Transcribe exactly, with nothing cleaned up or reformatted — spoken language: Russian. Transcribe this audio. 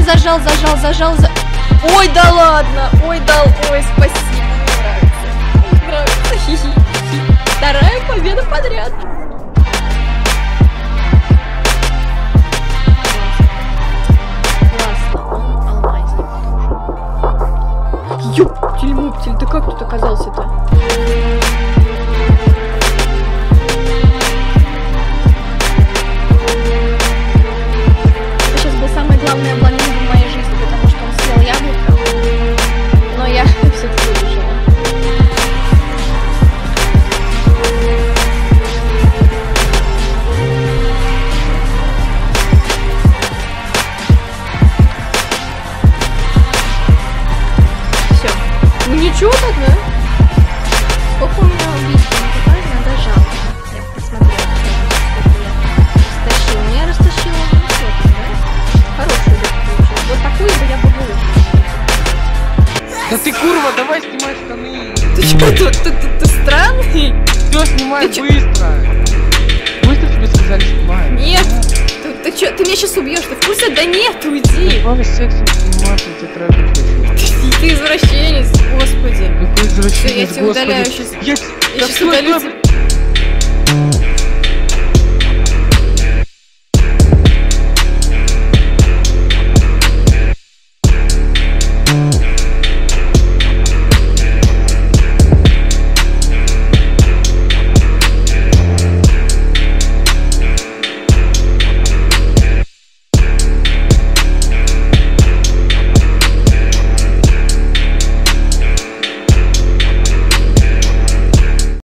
зажал, зажал, зажал, за... Ой, да ладно! Ой, да, ой, спасибо. Мне нравится. Нравится. Вторая победа подряд. Ёптель-муптель, ты как тут оказался-то? Это сейчас был самый главный обломин в моей жизни, потому что он съел яблоко, но я все-таки выбежала. Ну ничего так, да? Сколько у меня убийств? Какая надо жалко. Я посмотрела, сколько я растащила. Ну я растащила вот это, да? Хорошую еду получилась. Вот такую еду я бы выложила. Да ты курва, давай снимай штаны. Ты что, ты, ты, ты, ты странный? Все, снимай Ты быстро. Быстро тебе сказали, снимай. Нет. Ты, ты что, ты меня сейчас убьешь, ты в курсе? Да нет, уйди. Давай сексом сниматься, я тебе трахать хочу. Ты извращенец, господи. Какой извращенец, Всё, я тебя господи. удаляю сейчас. Я, Я да сейчас стой, удалю стой, тебя.